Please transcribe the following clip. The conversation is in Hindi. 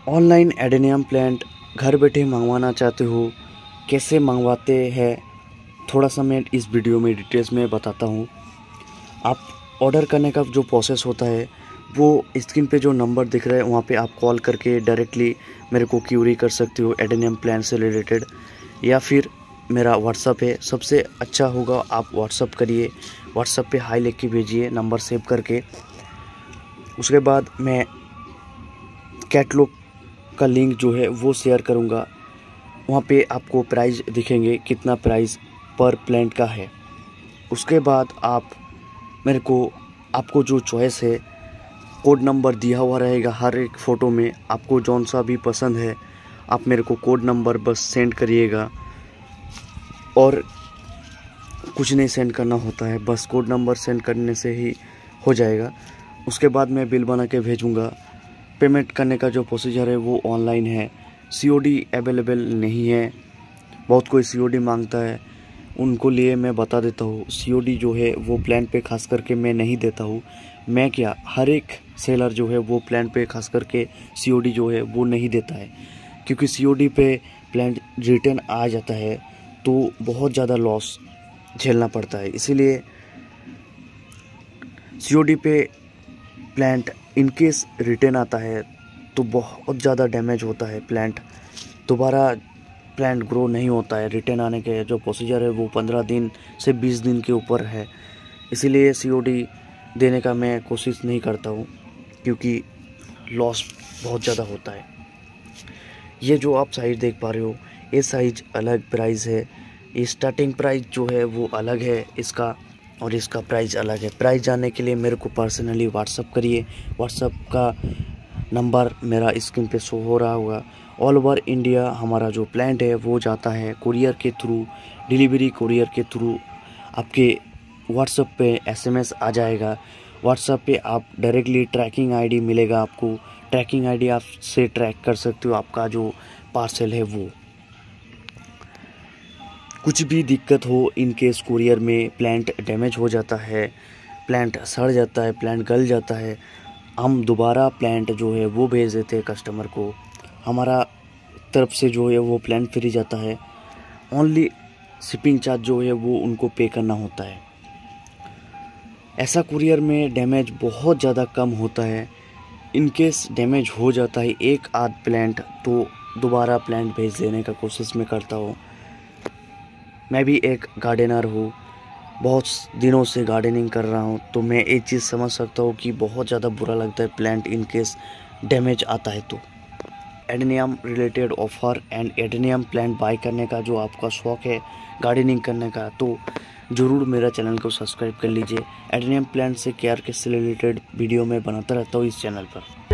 ऑनलाइन एडेनियम प्लांट घर बैठे मंगवाना चाहते हो, कैसे मंगवाते हैं थोड़ा सा मैं इस वीडियो में डिटेल्स में बताता हूँ। आप ऑर्डर करने का जो प्रोसेस होता है वो स्क्रीन पे जो नंबर दिख रहा है वहाँ पे आप कॉल करके डायरेक्टली मेरे को क्यूरी कर सकते हो एडेनियम प्लांट से रिलेटेड, या फिर मेरा व्हाट्सअप है। सबसे अच्छा होगा आप व्हाट्सअप करिए, व्हाट्सअप पे हाई लिख के भेजिए नंबर सेव करके। उसके बाद मैं कैटलॉग का लिंक जो है वो शेयर करूँगा, वहाँ पे आपको प्राइस दिखेंगे कितना प्राइस पर प्लांट का है। उसके बाद आप मेरे को आपको जो चॉइस है कोड नंबर दिया हुआ रहेगा हर एक फ़ोटो में, आपको जौन सा भी पसंद है आप मेरे को कोड नंबर बस सेंड करिएगा और कुछ नहीं सेंड करना होता है, बस कोड नंबर सेंड करने से ही हो जाएगा। उसके बाद मैं बिल बना के भेजूँगा। पेमेंट करने का जो प्रोसीजर है वो ऑनलाइन है, सीओडी अवेलेबल नहीं है। बहुत कोई सीओडी मांगता है, उनको लिए मैं बता देता हूँ सीओडी जो है वो प्लान पे खास करके मैं नहीं देता हूँ। मैं क्या हर एक सेलर जो है वो प्लान पे खास करके सीओडी जो है वो नहीं देता है, क्योंकि सीओडी पे प्लान रिटर्न आ जाता है तो बहुत ज़्यादा लॉस झेलना पड़ता है। इसीलिए सीओडी पे प्लांट इनकेस रिटर्न आता है तो बहुत ज़्यादा डैमेज होता है, प्लांट दोबारा प्लांट ग्रो नहीं होता है। रिटर्न आने के जो प्रोसीजर है वो 15 दिन से 20 दिन के ऊपर है, इसीलिए सीओडी देने का मैं कोशिश नहीं करता हूँ, क्योंकि लॉस बहुत ज़्यादा होता है। ये जो आप साइज़ देख पा रहे हो ये साइज़ अलग प्राइस है, ये स्टार्टिंग प्राइस जो है वो अलग है इसका, और इसका प्राइस अलग है। प्राइस जानने के लिए मेरे को पर्सनली व्हाट्सअप करिए, व्हाट्सअप का नंबर मेरा स्क्रीन पे शो हो रहा होगा। ऑल ओवर इंडिया हमारा जो प्लांट है वो जाता है कुरियर के थ्रू, डिलीवरी कुरियर के थ्रू। आपके व्हाट्सअप पे एसएमएस आ जाएगा, व्हाट्सअप पे आप डायरेक्टली ट्रैकिंग आईडी मिलेगा आपको, ट्रैकिंग आईडी आप से ट्रैक कर सकते हो आपका जो पार्सल है वो। कुछ भी दिक्कत हो इन केस कुरियर में, प्लांट डैमेज हो जाता है, प्लांट सड़ जाता है, प्लांट गल जाता है, हम दोबारा प्लांट जो है वो भेज देते हैं कस्टमर को। हमारा तरफ से जो है वो प्लांट फ्री जाता है, ओनली शिपिंग चार्ज जो है वो उनको पे करना होता है। ऐसा कुरियर में डैमेज बहुत ज़्यादा कम होता है। इन केस डैमेज हो जाता है एक आध प्लांट तो दोबारा प्लांट भेज देने का कोशिश मैं करता हूँ। मैं भी एक गार्डनर हूँ, बहुत दिनों से गार्डनिंग कर रहा हूँ, तो मैं एक चीज़ समझ सकता हूँ कि बहुत ज़्यादा बुरा लगता है प्लांट इन केस डैमेज आता है तो। Adenium related offer and adenium plant buy करने का जो आपका शौक़ है गार्डनिंग करने का, तो ज़रूर मेरा चैनल को सब्सक्राइब कर लीजिए। एडेनियम प्लांट से केयर के रिलेटेड वीडियो मैं बनाता रहता हूँ इस चैनल पर।